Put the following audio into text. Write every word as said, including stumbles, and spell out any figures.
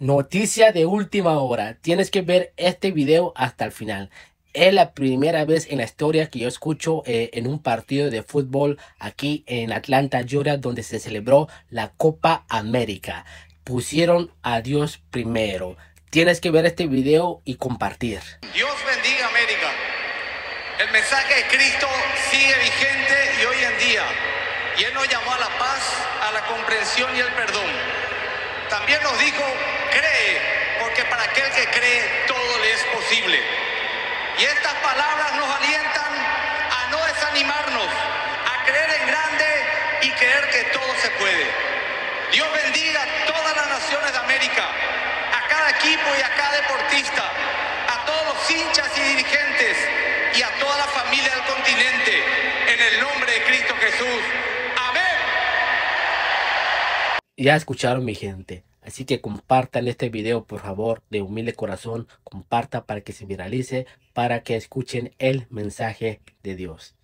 Noticia de última hora. Tienes que ver este video hasta el final. Es la primera vez en la historia que yo escucho eh, en un partido de fútbol aquí en Atlanta, Georgia, donde se celebró la Copa América. Pusieron a Dios primero. Tienes que ver este video y compartir. Dios bendiga América. El mensaje de Cristo sigue vigente y hoy en día. Y Él nos llamó a la paz, a la comprensión y el perdón. También nos dijo, cree, porque para aquel que cree todo le es posible. Y estas palabras nos alientan a no desanimarnos, a creer en grande y creer que todo se puede. Dios bendiga a todas las naciones de América, a cada equipo y a cada deportista, a todos los hinchas y dirigentes y a toda la familia del continente, en el nombre de Cristo Jesús. Amén. Ya escucharon, mi gente. Así que compartan este video, por favor, de humilde corazón. Comparta para que se viralice, para que escuchen el mensaje de Dios.